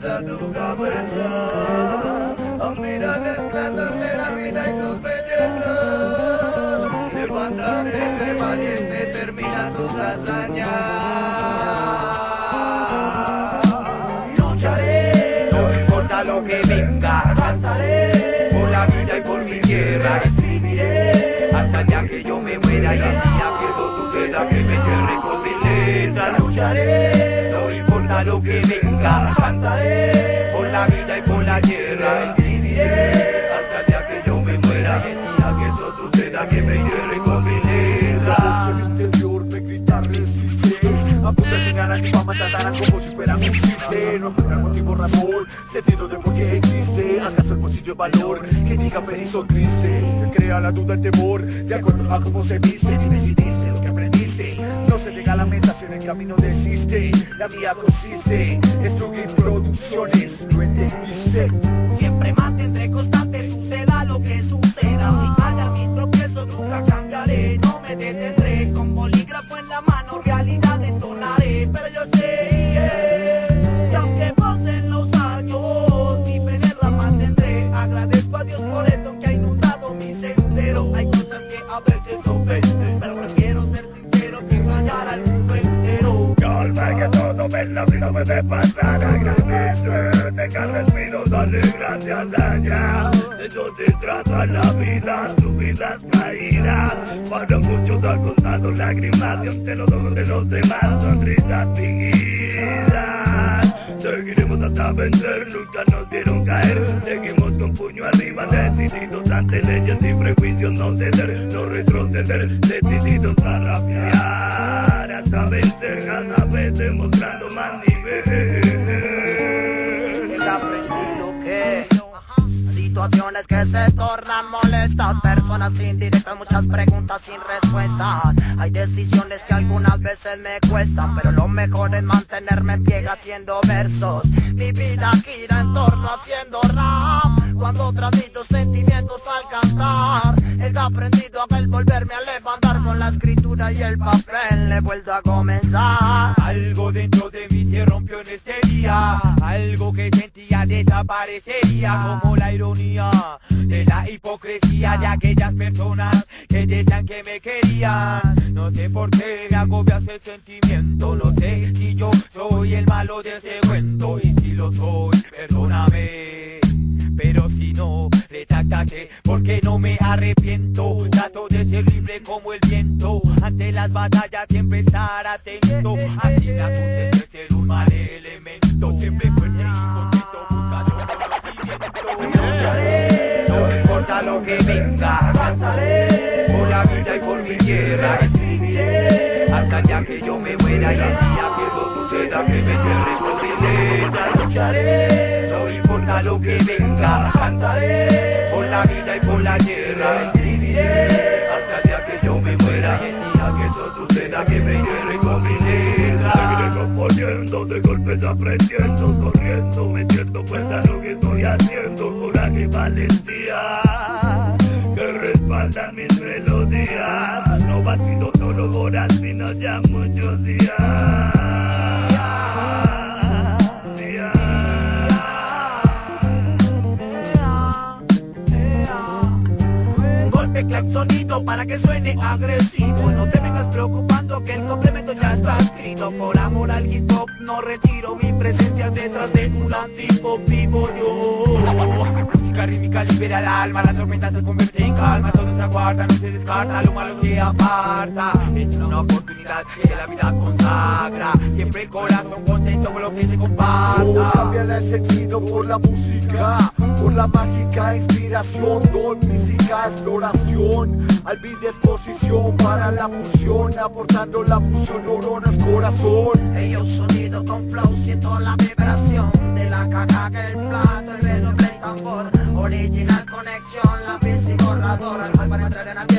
despierta tu cabeza a mirar el esplendor de la vida y sus bellezas. Levántate, sé valiente, termina tus hazañas. Lucharé, no importa lo que venga, cantaré por la vida y por mi tierra. Escribiré Hasta el día que yo me muera y el día que eso suceda, que me entierre con mis letras. Lucharé, no importa lo que venga, cantaré por la vida y por la tierra. Escribiré hasta el día que yo me muera y el día que eso suceda, que me entierre con mis letras. En el interior me grita resiste, apunta sin ganas ni fama, tratarán como si fuera un chiste. No encuentran motivo, razón, sentido de por qué existe. ¿Acaso el bolsillo valor que diga feliz o triste? Se crea la duda, el temor, de acuerdo a cómo se viste. Y decidiste lo que aprendiste, no se llega a la meta si en el camino desiste. La mía consiste, Struggling Producciones, ¿lo entendiste? Siempre mantendré constante, suceda lo que suceda. Si haya mis tropiezos nunca cambiaré, no me detendré. Con bolígrafo en la mano, realidad entonaré. Pero yo sé, y aunque pasen los años, mi fe en la mantendré. Agradezco a Dios por el don que ha inundado mi sendero. Hay cosas que a veces ofenden, pero prefiero ser sincero que engañar al mundo entero. Calma que todo en la vida puede pasar. Agradece, deja respiro, dale gracias allá. De eso se trata la vida, subidas, caídas. Para muchos al costado lágrimas y ante los ojos de los demás sonrisas fingidas. Seguiremos hasta vencer, nunca nos vieron caer. Seguimos con puño arriba, decididos ante leyes y prejuicios, no ceder, no retroceder, decididos a rapear hasta vencer, cada vez demostrando más nivel. Y aprendí lo que situaciones que se tornan molestas, personas indirectas, muchas preguntas sin respuesta. Hay decisiones que algunas veces me cuestan, pero lo mejor es mantenerme en pie haciendo versos. Mi vida gira en torno haciendo rap, cuando transmito sentimientos al cantar. He aprendido a el volverme a levantar, con la escritura y el papel le he vuelto a comenzar. Algo dentro de mí se rompió en este día, algo que sentía desaparecería, como la ironía de la hipocresía de aquellas personas que decían que me querían. No sé por qué me agobia ese sentimiento, no sé si yo soy el malo de ese cuento, y si lo soy, perdóname. Pero si no, retráctate, porque no me arrepiento. Trato de ser libre como el viento, ante las batallas siempre estar atento. Así me acusé de ser un mal elemento, siempre fuerte y contento, buscando conocimiento. Lucharé, no importa lo que venga, cantaré por la vida y por mi tierra. Escribiré hasta el día que yo me muera y el día que eso suceda, que me entierre con mis letras. Lucharé, no importa lo que venga, cantaré por la vida y por la tierra. Escribiré hasta el día que yo me muera y el día que eso suceda, que me entierre con mis letras. Seguiré componiendo, de golpes aprendiendo, corriendo, metiendo fuerza en lo que estoy haciendo. Coraje y valentía que respaldan mis melodías. No ha sido solo horas, sino ya muchos días. Sonido para que suene agresivo, no te vengas preocupando que el complemento ya está escrito. Por amor al hip hop no retiro mi presencia detrás de un antipop vivo yo. Música rítmica libera el alma, la tormenta se convierte en calma. Todo se aguarda, no se descarta, lo malo se aparta. Es una oportunidad que la vida consagra, siempre el corazón contento con lo que se comparta. Cambian el sentido por la música, por la mágica inspiración, don física, exploración, al beat de exposición para la fusión, aportando la fusión, neuronas, corazón. Ellos sonido con flow, siento la vibración de la caja que el plato, el redoble y tambor. Original conexión, lápiz y borrador, al para entrar en